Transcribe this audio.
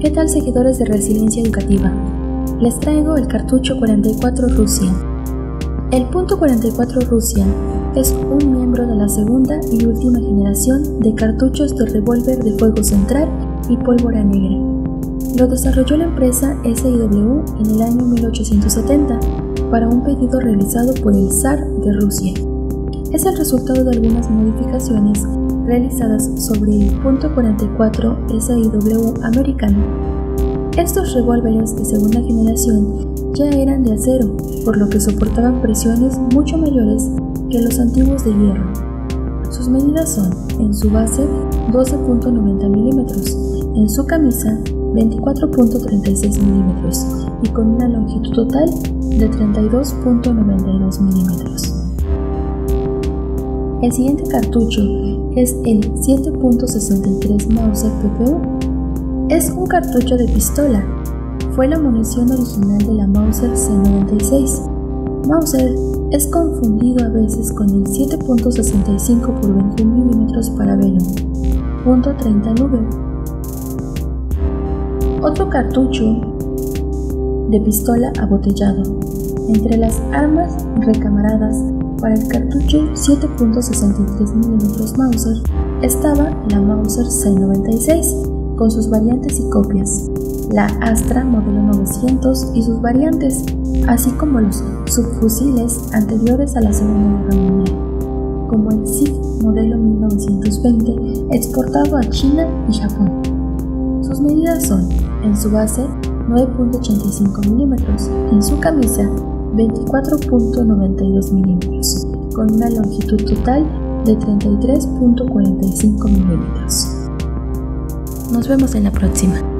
¿Qué tal, seguidores de Resiliencia Educativa? Les traigo el cartucho 44 Rusia. El punto 44 Rusia es un miembro de la segunda y última generación de cartuchos de revólver de fuego central y pólvora negra. Lo desarrolló la empresa SIW en el año 1870 para un pedido realizado por el zar de Rusia. Es el resultado de algunas modificaciones realizadas sobre el punto 44 SIW americano. Estos revólveres de segunda generación ya eran de acero, por lo que soportaban presiones mucho mayores que los antiguos de hierro. Sus medidas son, en su base, 12.90 milímetros, en su camisa, 24.36 milímetros y con una longitud total de 32.92 milímetros. El siguiente cartucho es el 7.63 Mauser PPU. Es un cartucho de pistola. Fue la munición original de la Mauser C96. Mauser es confundido a veces con el 7.65 por 21 mm Parabellum, .30 Luger. Otro cartucho de pistola abotellado. Entre las armas recamaradas para el cartucho 7.63 mm Mauser estaba la Mauser C96 con sus variantes y copias, la Astra modelo 900 y sus variantes, así como los subfusiles anteriores a la Segunda Guerra Mundial, como el SIG modelo 1920 exportado a China y Japón. Sus medidas son, en su base, 9.85 milímetros, en su camisa, 24.92 milímetros, con una longitud total de 33.45 milímetros. Nos vemos en la próxima.